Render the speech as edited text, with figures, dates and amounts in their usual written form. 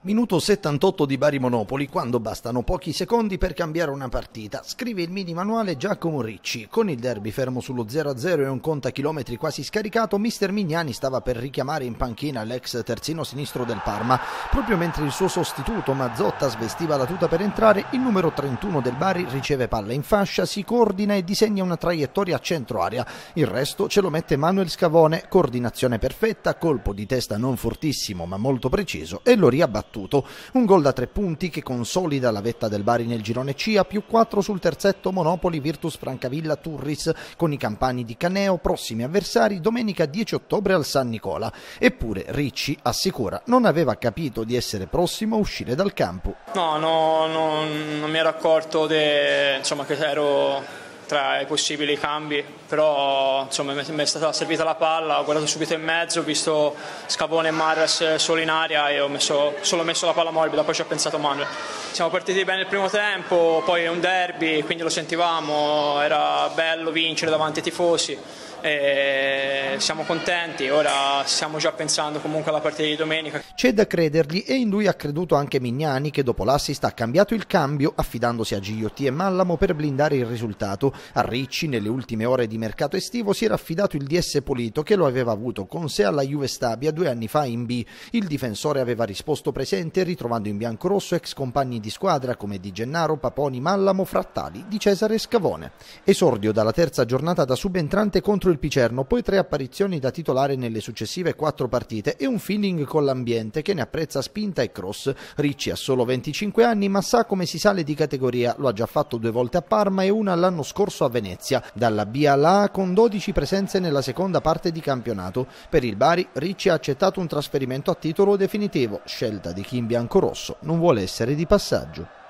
Minuto 78 di Bari Monopoli, quando bastano pochi secondi per cambiare una partita. Scrive il mini manuale Giacomo Ricci. Con il derby fermo sullo 0-0 e un contachilometri quasi scaricato, mister Mignani stava per richiamare in panchina l'ex terzino sinistro del Parma. Proprio mentre il suo sostituto Mazzotta svestiva la tuta per entrare, il numero 31 del Bari riceve palla in fascia, si coordina e disegna una traiettoria a centro area. Il resto ce lo mette Manuel Scavone, coordinazione perfetta, colpo di testa non fortissimo ma molto preciso e lo riabbattuto. Un gol da 3 punti che consolida la vetta del Bari nel girone C, a +4 sul terzetto Monopoli Virtus Francavilla Turris, con i campani di Caneo prossimi avversari domenica 10 ottobre al San Nicola. Eppure Ricci assicura non aveva capito di essere prossimo a uscire dal campo. No, non mi ero accorto che ero tra i possibili cambi, però insomma, mi è stata servita la palla, ho guardato subito in mezzo, ho visto Scavone e Marras solo in aria e ho solo messo la palla morbida, poi ci ho pensato Manuel. Siamo partiti bene il primo tempo, poi è un derby, quindi lo sentivamo, era bello vincere davanti ai tifosi. E siamo contenti, ora stiamo già pensando comunque alla partita di domenica. C'è da credergli e in lui ha creduto anche Mignani, che dopo l'assist ha cambiato il cambio affidandosi a Gigliotti e Mallamo per blindare il risultato. A Ricci nelle ultime ore di mercato estivo si era affidato il DS Polito, che lo aveva avuto con sé alla Juve Stabia 2 anni fa in B. Il difensore aveva risposto presente ritrovando in biancorosso ex compagni di squadra come Di Gennaro, Paponi, Mallamo, Frattali, Di Cesare e Scavone. Esordio dalla terza giornata da subentrante contro il Picerno, poi 3 apparizioni da titolare nelle successive 4 partite e un feeling con l'ambiente che ne apprezza spinta e cross. Ricci ha solo 25 anni ma sa come si sale di categoria, lo ha già fatto 2 volte a Parma e una l'anno scorso a Venezia, dalla B alla A con 12 presenze nella seconda parte di campionato. Per il Bari Ricci ha accettato un trasferimento a titolo definitivo, scelta di chi in biancorosso non vuole essere di passaggio.